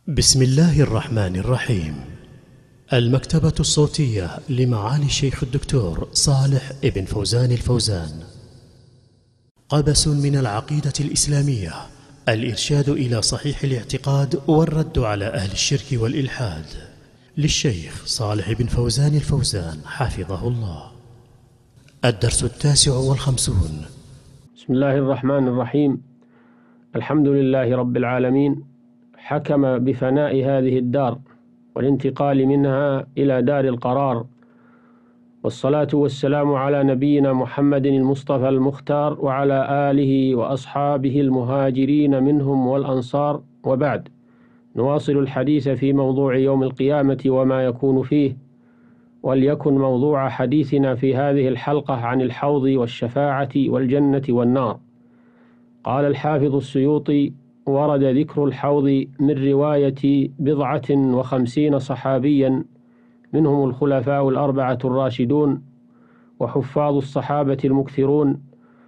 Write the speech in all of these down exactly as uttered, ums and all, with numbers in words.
بسم الله الرحمن الرحيم. المكتبة الصوتية لمعالي الشيخ الدكتور صالح ابن فوزان الفوزان. قبس من العقيدة الإسلامية، الإرشاد إلى صحيح الاعتقاد والرد على أهل الشرك والإلحاد، للشيخ صالح بن فوزان الفوزان حفظه الله. الدرس التاسع والخمسون. بسم الله الرحمن الرحيم. الحمد لله رب العالمين، حكم بفناء هذه الدار والانتقال منها إلى دار القرار، والصلاة والسلام على نبينا محمد المصطفى المختار وعلى آله وأصحابه المهاجرين منهم والأنصار، وبعد. نواصل الحديث في موضوع يوم القيامة وما يكون فيه، وليكن موضوع حديثنا في هذه الحلقة عن الحوض والشفاعة والجنة والنار. قال الحافظ السيوطي: ورد ذكر الحوض من رواية بضعة وخمسين صحابيا، منهم الخلفاء الأربعة الراشدون وحفاظ الصحابة المكثرون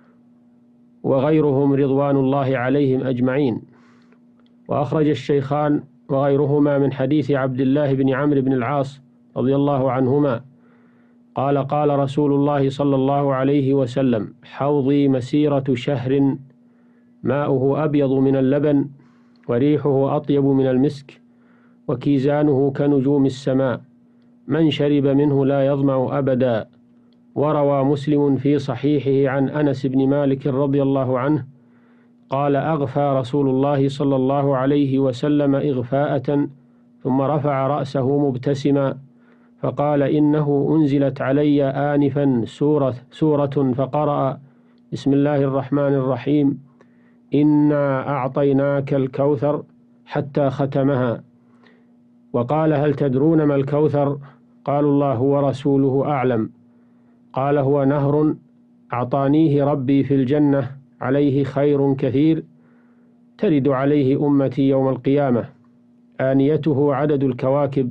وغيرهم رضوان الله عليهم أجمعين. وأخرج الشيخان وغيرهما من حديث عبد الله بن عمرو بن العاص رضي الله عنهما قال: قال رسول الله صلى الله عليه وسلم: حوضي مسيرة شهر، ماؤه أبيض من اللبن، وريحه أطيب من المسك، وكيزانه كنجوم السماء، من شرب منه لا يظمأ أبدا. وروى مسلم في صحيحه عن أنس بن مالك رضي الله عنه قال: أغفى رسول الله صلى الله عليه وسلم إغفاءة، ثم رفع رأسه مبتسما فقال: إنه أنزلت علي آنفا سورة, سورة فقرأ: بسم الله الرحمن الرحيم، إنا أعطيناك الكوثر، حتى ختمها. وقال: هل تدرون ما الكوثر؟ قالوا: الله ورسوله أعلم. قال: هو نهر أعطانيه ربي في الجنة، عليه خير كثير، ترد عليه أمتي يوم القيامة، آنيته عدد الكواكب،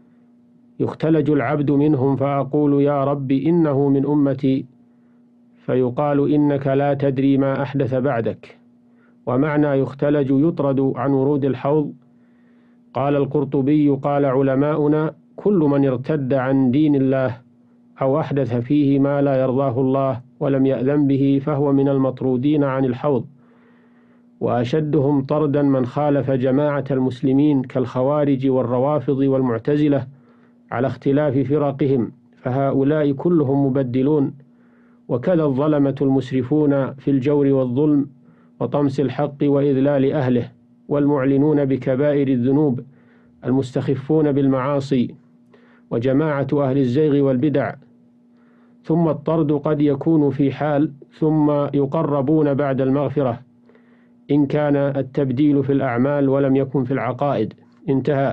يختلج العبد منهم فأقول: يا رب إنه من أمتي، فيقال: إنك لا تدري ما أحدث بعدك. ومعنى يختلج يطرد عن ورود الحوض. قال القرطبي: قال علماؤنا: كل من ارتد عن دين الله أو أحدث فيه ما لا يرضاه الله ولم يأذن به فهو من المطرودين عن الحوض. وأشدهم طردا من خالف جماعة المسلمين كالخوارج والروافض والمعتزلة على اختلاف فرقهم، فهؤلاء كلهم مبدلون، وكذا الظلمة المسرفون في الجور والظلم وطمس الحق وإذلال أهله، والمعلنون بكبائر الذنوب، المستخفون بالمعاصي، وجماعة أهل الزيغ والبدع. ثم الطرد قد يكون في حال، ثم يقربون بعد المغفرة إن كان التبديل في الأعمال ولم يكن في العقائد. انتهى.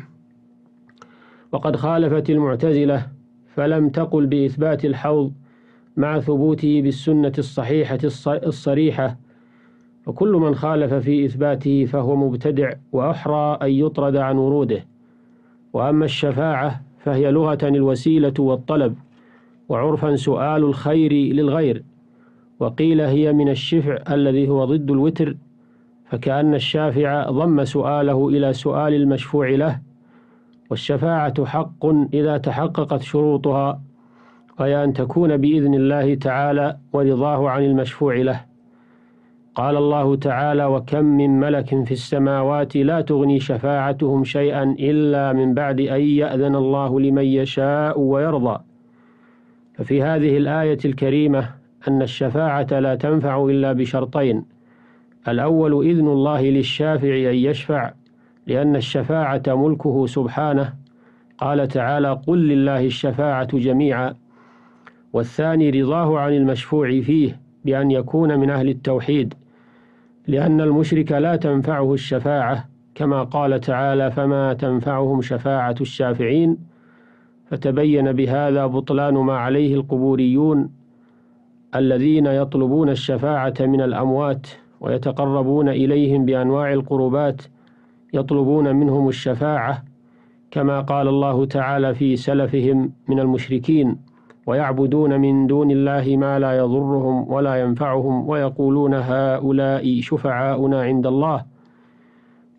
وقد خالفت المعتزلة فلم تقل بإثبات الحوض مع ثبوته بالسنة الصحيحة الصريحة، وكل من خالف في إثباته فهو مبتدع وأحرى أن يطرد عن وروده. وأما الشفاعة فهي لغة الوسيلة والطلب، وعرفا سؤال الخير للغير، وقيل هي من الشفع الذي هو ضد الوتر، فكأن الشافع ضم سؤاله إلى سؤال المشفوع له. والشفاعة حق إذا تحققت شروطها، وهي أن تكون بإذن الله تعالى ورضاه عن المشفوع له. قال الله تعالى: وكم من ملك في السماوات لا تغني شفاعتهم شيئا إلا من بعد أن يأذن الله لمن يشاء ويرضى. ففي هذه الآية الكريمة أن الشفاعة لا تنفع إلا بشرطين: الأول إذن الله للشافع أن يشفع، لأن الشفاعة ملكه سبحانه، قال تعالى: قل لله الشفاعة جميعا. والثاني رضاه عن المشفوع فيه بأن يكون من أهل التوحيد، لأن المشرك لا تنفعه الشفاعة، كما قال تعالى: فما تنفعهم شفاعة الشافعين. فتبين بهذا بطلان ما عليه القبوريون الذين يطلبون الشفاعة من الأموات ويتقربون إليهم بأنواع القربات، يطلبون منهم الشفاعة، كما قال الله تعالى في سلفهم من المشركين: ويعبدون من دون الله ما لا يضرهم ولا ينفعهم، ويقولون هؤلاء شفعاؤنا عند الله.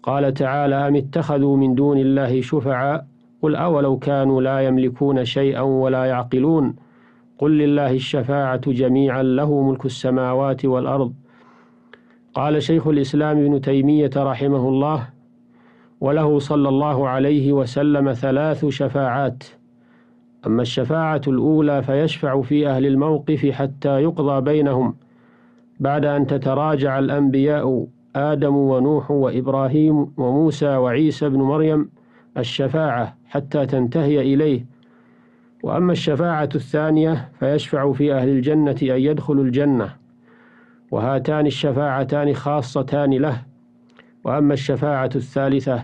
قال تعالى: أم اتخذوا من دون الله شفعاء قل أولو كانوا لا يملكون شيئا ولا يعقلون قل لله الشفاعة جميعا له ملك السماوات والأرض. قال شيخ الإسلام ابن تيمية رحمه الله: وله صلى الله عليه وسلم ثلاث شفاعات. أما الشفاعة الأولى فيشفع في أهل الموقف حتى يقضى بينهم بعد أن تتراجع الأنبياء آدم ونوح وإبراهيم وموسى وعيسى بن مريم الشفاعة حتى تنتهي إليه. وأما الشفاعة الثانية فيشفع في أهل الجنة أن يدخلوا الجنة، وهاتان الشفاعتان خاصتان له. وأما الشفاعة الثالثة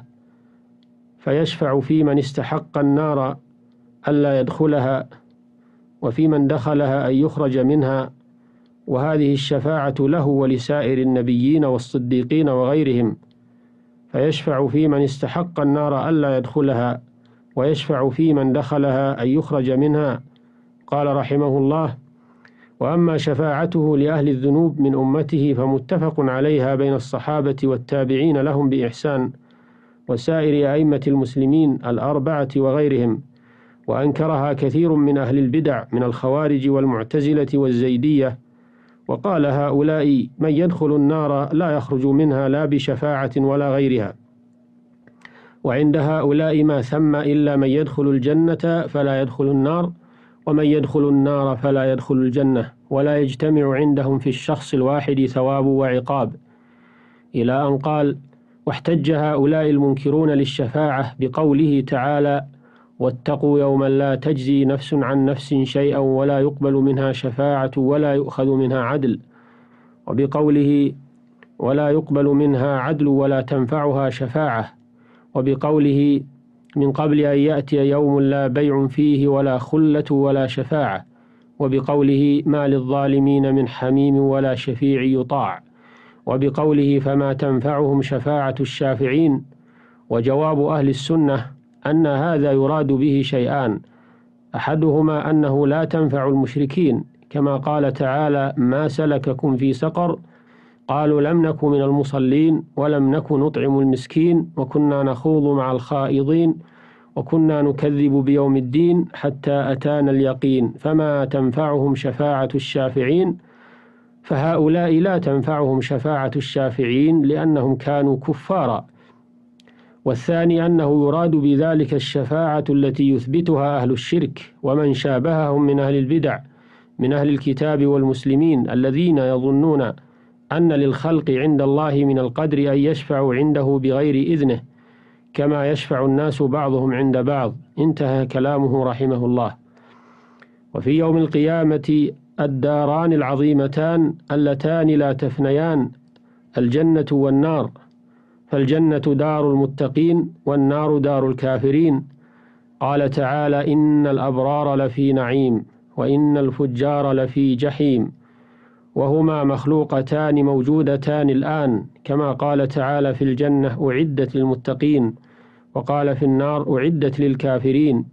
فيشفع في من استحق النار ألا يدخلها، وفي من دخلها أن يخرج منها، وهذه الشفاعة له ولسائر النبيين والصديقين وغيرهم. فيشفع في من استحق النار ألا يدخلها، ويشفع في من دخلها أن يخرج منها. قال رحمه الله: وأما شفاعته لأهل الذنوب من أمته فمتفق عليها بين الصحابة والتابعين لهم بإحسان وسائر أئمة المسلمين الأربعة وغيرهم، وأنكرها كثير من أهل البدع من الخوارج والمعتزلة والزيدية، وقال هؤلاء من يدخل النار لا يخرج منها لا بشفاعة ولا غيرها، وعند هؤلاء ما ثم إلا من يدخل الجنة فلا يدخل النار، ومن يدخل النار فلا يدخل الجنة، ولا يجتمع عندهم في الشخص الواحد ثواب وعقاب، إلى أن قال: واحتج هؤلاء المنكرون للشفاعة بقوله تعالى: واتقوا يوما لا تجزي نفس عن نفس شيئا ولا يقبل منها شفاعة ولا يؤخذ منها عدل، وبقوله: ولا يقبل منها عدل ولا تنفعها شفاعة، وبقوله: من قبل أن يأتي يوم لا بيع فيه ولا خلة ولا شفاعة، وبقوله: ما للظالمين من حميم ولا شفيع يطاع، وبقوله: فما تنفعهم شفاعة الشافعين. وجواب أهل السنة أن هذا يراد به شيئان: أحدهما أنه لا تنفع المشركين، كما قال تعالى: ما سلككم في سقر قالوا لم نك من المصلين ولم نك نطعم المسكين وكنا نخوض مع الخائضين وكنا نكذب بيوم الدين حتى أتانا اليقين فما تنفعهم شفاعة الشافعين. فهؤلاء لا تنفعهم شفاعة الشافعين لأنهم كانوا كفارا. والثاني أنه يراد بذلك الشفاعة التي يثبتها أهل الشرك ومن شابههم من أهل البدع من أهل الكتاب والمسلمين الذين يظنون أن للخلق عند الله من القدر أن يشفعوا عنده بغير إذنه كما يشفع الناس بعضهم عند بعض. انتهى كلامه رحمه الله. وفي يوم القيامة الداران العظيمتان اللتان لا تفنيان الجنة والنار، فالجنة دار المتقين والنار دار الكافرين. قال تعالى: إن الأبرار لفي نعيم وإن الفجار لفي جحيم، وهما مخلوقتان موجودتان الآن، كما قال تعالى في الجنة: أعدت للمتقين، وقال في النار: أعدت للكافرين،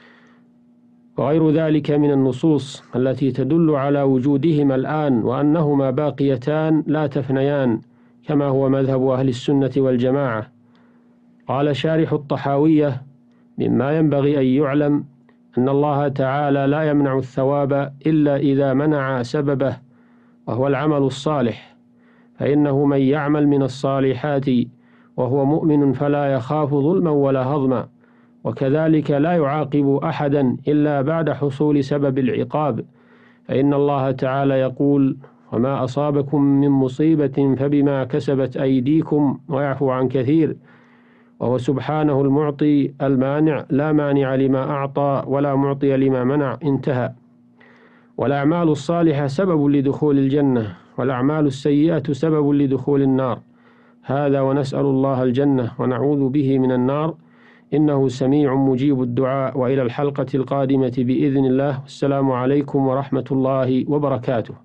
وغير ذلك من النصوص التي تدل على وجودهما الآن وأنهما باقيتان لا تفنيان، كما هو مذهب أهل السنة والجماعة. قال شارح الطحاوية: مما ينبغي أن يعلم أن الله تعالى لا يمنع الثواب إلا إذا منع سببه، وهو العمل الصالح، فإنه من يعمل من الصالحات وهو مؤمن فلا يخاف ظلما ولا هضما، وكذلك لا يعاقب أحدا إلا بعد حصول سبب العقاب، فإن الله تعالى يقول: وما أصابكم من مصيبة فبما كسبت أيديكم ويعفو عن كثير، وهو سبحانه المعطي المانع لا مانع لما أعطى ولا معطي لما منع. انتهى. والأعمال الصالحة سبب لدخول الجنة، والأعمال السيئة سبب لدخول النار. هذا ونسأل الله الجنة ونعوذ به من النار، إنه سميع مجيب الدعاء. وإلى الحلقة القادمة بإذن الله. السلام عليكم ورحمة الله وبركاته.